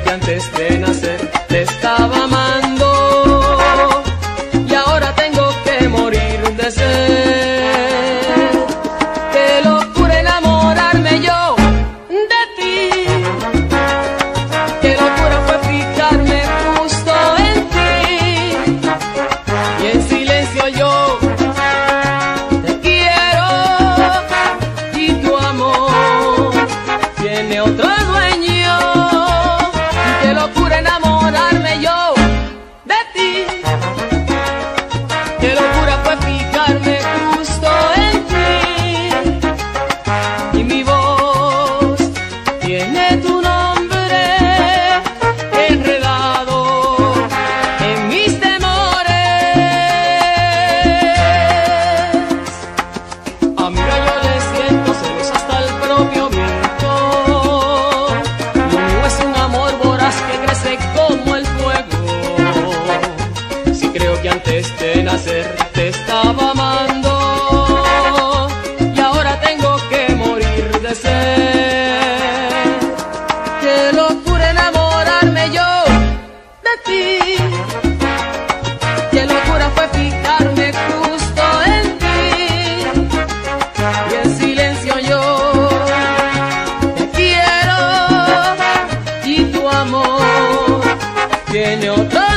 que antes de nacer te estaba amando y ahora tengo que morir de sed. Qué locura enamorarme yo de ti, qué locura fue fijarme justo en ti, y en silencio yo te quiero y tu amor tiene otro dueño. Qué locura enamorarme yo de ti, qué locura fue fijarme justo en ti, y mi voz tiene tu nombre enredado en mis temores. Amiga, yo le siento celos hasta el propio viento. Lo mío es un amor voraz que crece como el fuego. Si creo que antes de nacer te estaba amando y ahora tengo que morir de sed. Qué locura enamorarme yo de ti, qué locura fue fijarme justo en ti, y en silencio yo te quiero y tu amor tiene otro